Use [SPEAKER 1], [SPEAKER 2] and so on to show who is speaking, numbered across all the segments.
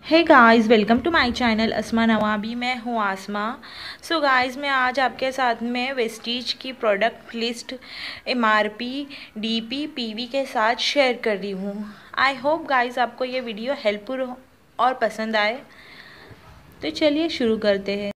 [SPEAKER 1] Hey guys, welcome to my channel Asma Nawabi. मैं हूँ आसमा। So guys, मैं आज आपके साथ में वेस्टीज की product list MRP DP PV के साथ शेयर कर रही हूँ। आई होप गाइस आपको ये वीडियो हेल्पफुल और पसंद आए। तो चलिए शुरू करते हैं।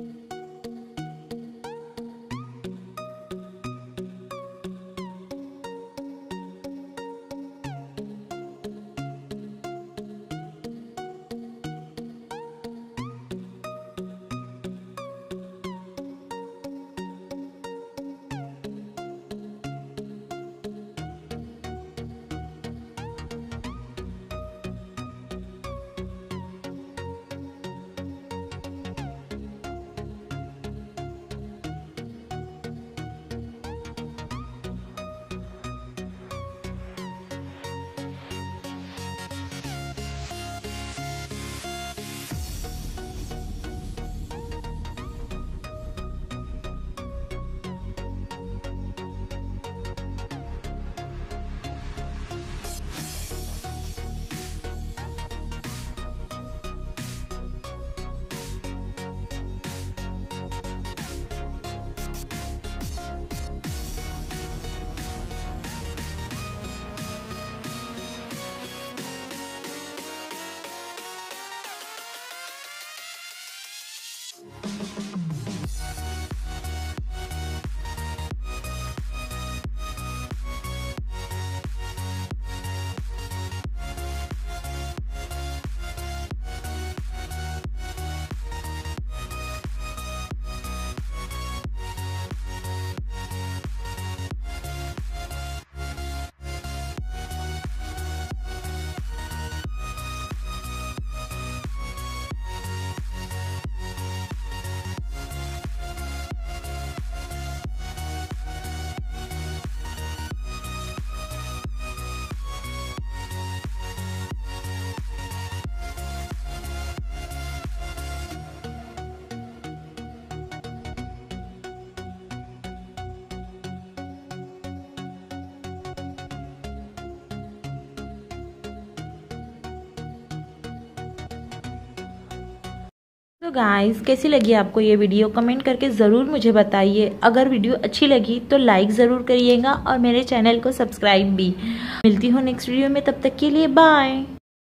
[SPEAKER 1] तो गाइस, कैसी लगी आपको ये वीडियो? कमेंट करके ज़रूर मुझे बताइए। अगर वीडियो अच्छी लगी तो लाइक ज़रूर करिएगा और मेरे चैनल को सब्सक्राइब भी। मिलती हूँ नेक्स्ट वीडियो में, तब तक के लिए बाय।